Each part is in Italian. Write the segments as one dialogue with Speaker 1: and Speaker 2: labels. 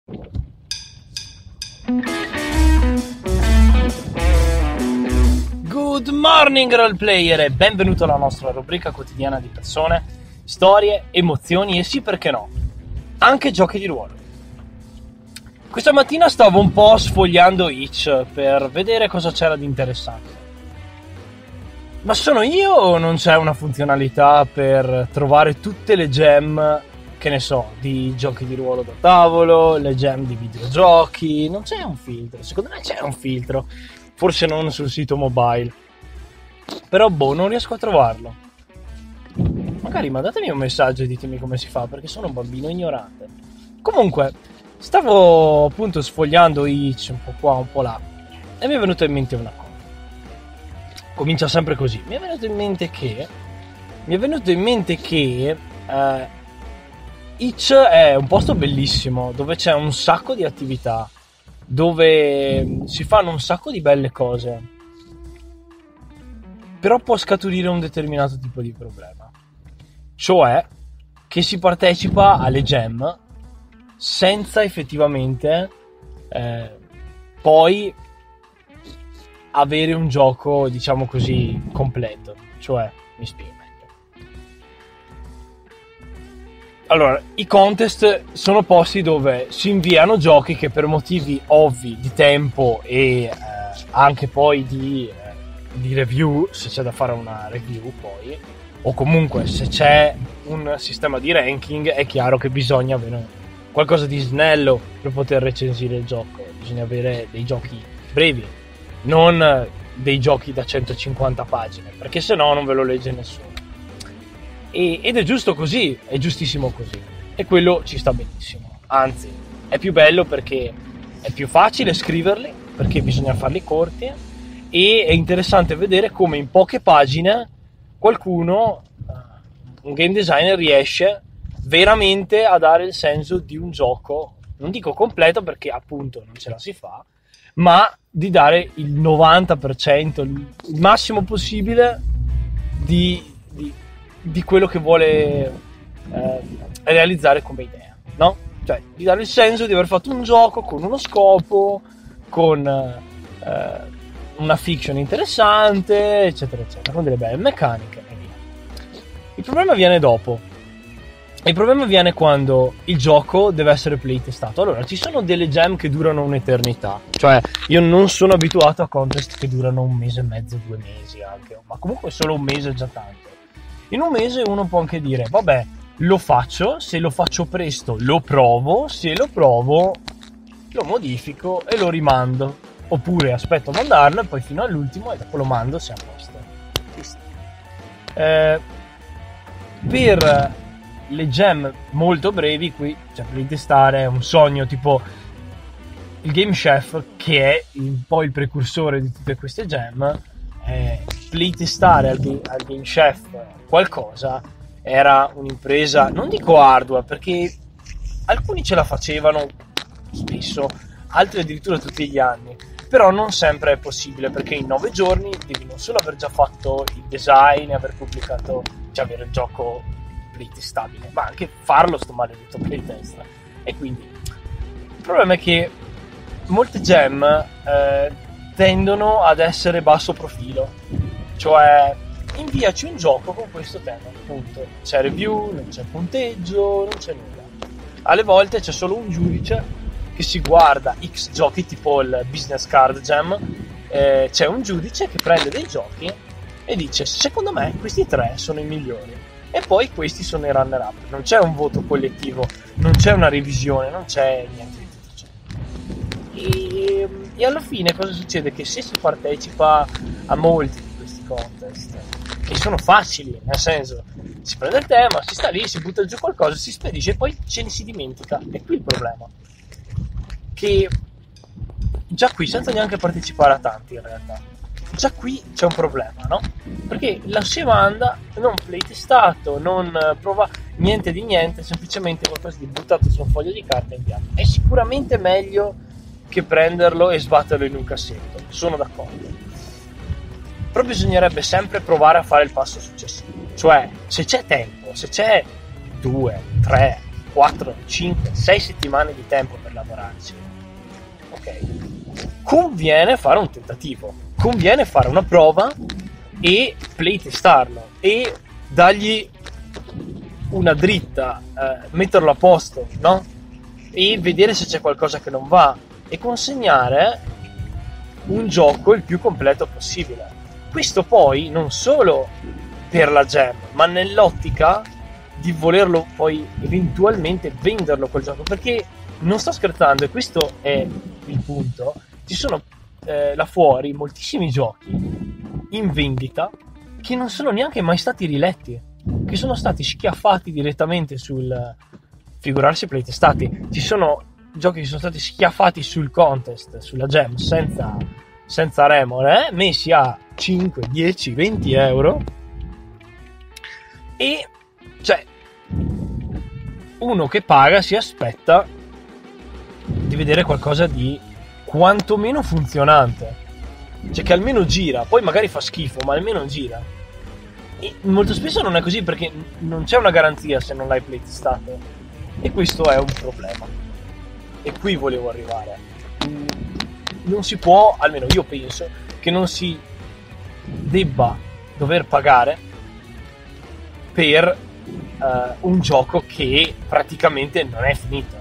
Speaker 1: Good morning roleplayer e benvenuto alla nostra rubrica quotidiana di persone, storie, emozioni e sì, perché no, anche giochi di ruolo. Questa mattina stavo un po' sfogliando Itch per vedere cosa c'era di interessante. Ma sono io o non c'è una funzionalità per trovare tutte le gem, che ne so, di giochi di ruolo da tavolo, le gem di videogiochi? Non c'è un filtro, secondo me c'è un filtro, forse non sul sito mobile, però non riesco a trovarlo. Magari mandatemi un messaggio e ditemi come si fa, perché sono un bambino ignorante. Comunque, stavo appunto sfogliando Itch un po' qua, un po' là, e mi è venuta in mente una cosa. Comincia sempre così. Mi è venuto in mente che Itch è un posto bellissimo, dove c'è un sacco di attività, dove si fanno un sacco di belle cose, però può scaturire un determinato tipo di problema, cioè che si partecipa alle gem senza effettivamente poi avere un gioco, diciamo così, completo. Cioè, mi spiego meglio. Allora, i contest sono posti dove si inviano giochi che per motivi ovvi di tempo e anche poi di review, se c'è da fare una review poi, o comunque se c'è un sistema di ranking, è chiaro che bisogna avere qualcosa di snello per poter recensire il gioco. Bisogna avere dei giochi brevi, non dei giochi da 150 pagine, perché sennò non ve lo legge nessuno. Ed è giusto così, è giustissimo così, e quello ci sta benissimo. Anzi, è più bello perché è più facile scriverli, perché bisogna farli corti, e è interessante vedere come in poche pagine qualcuno, un game designer, riesce veramente a dare il senso di un gioco, non dico completo perché appunto non ce la si fa, ma di dare il 90%, il massimo possibile di quello che vuole realizzare come idea, no? Cioè di dare il senso di aver fatto un gioco con uno scopo, con una fiction interessante, eccetera eccetera, con delle belle meccaniche e via. Il problema viene dopo. Il problema viene quando il gioco deve essere playtestato. Allora, ci sono delle gem che durano un'eternità. Cioè, io non sono abituato a contest che durano 1 mese e mezzo, 2 mesi anche, ma comunque solo 1 mese è già tanto. In 1 mese uno può anche dire, vabbè, lo faccio, se lo faccio presto lo provo, se lo provo lo modifico e lo rimando. Oppure aspetto a mandarlo e poi fino all'ultimo e dopo lo mando se è a posto. Per le gem molto brevi qui, cioè per testare un sogno, tipo il Game Chef, che è un po' il precursore di tutte queste gem. Playtestare al Game Chef qualcosa era un'impresa, non dico ardua, perché alcuni ce la facevano spesso, altri addirittura tutti gli anni, però non sempre è possibile, perché in 9 giorni devi non solo aver già fatto il design e aver pubblicato, cioè avere il gioco playtestabile, ma anche farlo sto maledetto playtest. E quindi il problema è che molte gem tendono ad essere basso profilo, cioè inviaci un gioco con questo tema, punto. C'è review, non c'è punteggio, non c'è nulla. Alle volte c'è solo un giudice che si guarda X giochi, tipo il business card gem, c'è un giudice che prende dei giochi e dice: secondo me questi 3 sono i migliori, e poi questi sono i runner up. Non c'è un voto collettivo, non c'è una revisione, non c'è niente di tutto ciò. E alla fine cosa succede? Che se si partecipa a molti di questi contest, che sono facili, nel senso, si prende il tema, si sta lì, si butta giù qualcosa, si spedisce e poi ce ne si dimentica. E qui il problema, che già qui, senza neanche partecipare a tanti in realtà, già qui c'è un problema, no? Perché la si manda non playtestato, non prova niente di niente, semplicemente qualcosa di buttato su un foglio di carta e inviato. È sicuramente meglio che prenderlo e sbatterlo in un cassetto, sono d'accordo, però bisognerebbe sempre provare a fare il passo successivo. Cioè, se c'è tempo, se c'è 2, 3, 4, 5, 6 settimane di tempo per lavorarci, ok, conviene fare un tentativo, conviene fare una prova e playtestarlo e dargli una dritta, metterlo a posto, no? E vedere se c'è qualcosa che non va e consegnare un gioco il più completo possibile. Questo poi non solo per la jam, ma nell'ottica di volerlo poi eventualmente venderlo quel gioco, perché non sto scherzando e questo è il punto. Ci sono là fuori moltissimi giochi in vendita che non sono neanche mai stati riletti, che sono stati schiaffati direttamente sul, figurarsi playtestati. Ci sono giochi che sono stati schiaffati sul contest, sulla jam, senza remore, messi a 5, 10, 20 euro, e cioè uno che paga si aspetta di vedere qualcosa di quantomeno funzionante, cioè che almeno gira, poi magari fa schifo ma almeno gira. E molto spesso non è così, perché non c'è una garanzia se non l'hai playtestato, e questo è un problema, e qui volevo arrivare. Non si può, almeno io penso che non si debba dover pagare per un gioco che praticamente non è finito,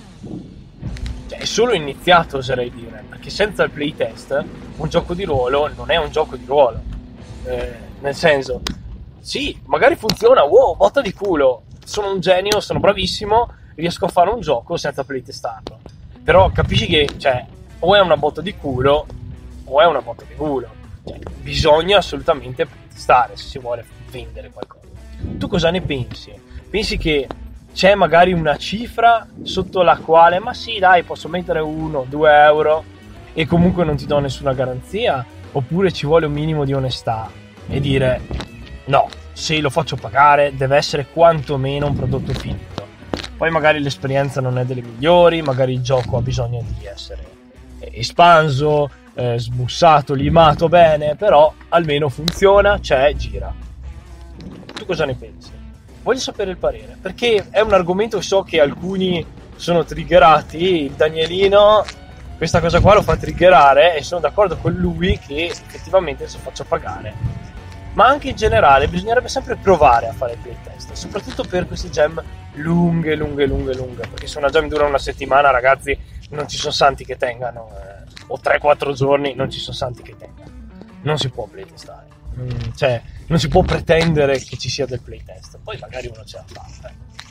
Speaker 1: cioè è solo iniziato, oserei dire, perché senza il playtest un gioco di ruolo non è un gioco di ruolo, nel senso, sì, magari funziona, wow, botta di culo, sono un genio, sono bravissimo, riesco a fare un gioco senza playtestarlo, però capisci che, cioè, o è una botta di culo o è una botta di culo, cioè, bisogna assolutamente playtestare se si vuole vendere qualcosa. Tu cosa ne pensi? Pensi che c'è magari una cifra sotto la quale, ma sì dai, posso mettere 1, 2 euro e comunque non ti do nessuna garanzia? Oppure ci vuole un minimo di onestà e dire no, se lo faccio pagare deve essere quantomeno un prodotto finito, poi magari l'esperienza non è delle migliori, magari il gioco ha bisogno di essere espanso, smussato, limato bene, però almeno funziona, c'è, gira. Tu cosa ne pensi? Voglio sapere il parere, perché è un argomento che so che alcuni sono triggerati. Il Danielino questa cosa qua lo fa triggerare, e sono d'accordo con lui che effettivamente se faccio pagare, ma anche in generale bisognerebbe sempre provare a fare il playtest, soprattutto per queste gem lunghe, perché se una gem dura una settimana, ragazzi, non ci sono santi che tengano, o 3-4 giorni non ci sono santi che tengano, non si può playtestare, cioè non si può pretendere che ci sia del playtest, poi magari uno ce la fa.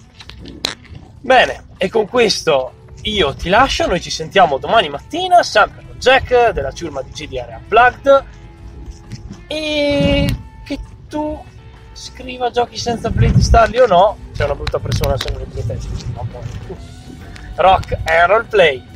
Speaker 1: Bene, e con questo io ti lascio, noi ci sentiamo domani mattina sempre con Jack della ciurma di GDR Unplugged, e che tu scriva giochi senza playtestarli o no, c'è una brutta persona se non li playtesti. Rock and roll play.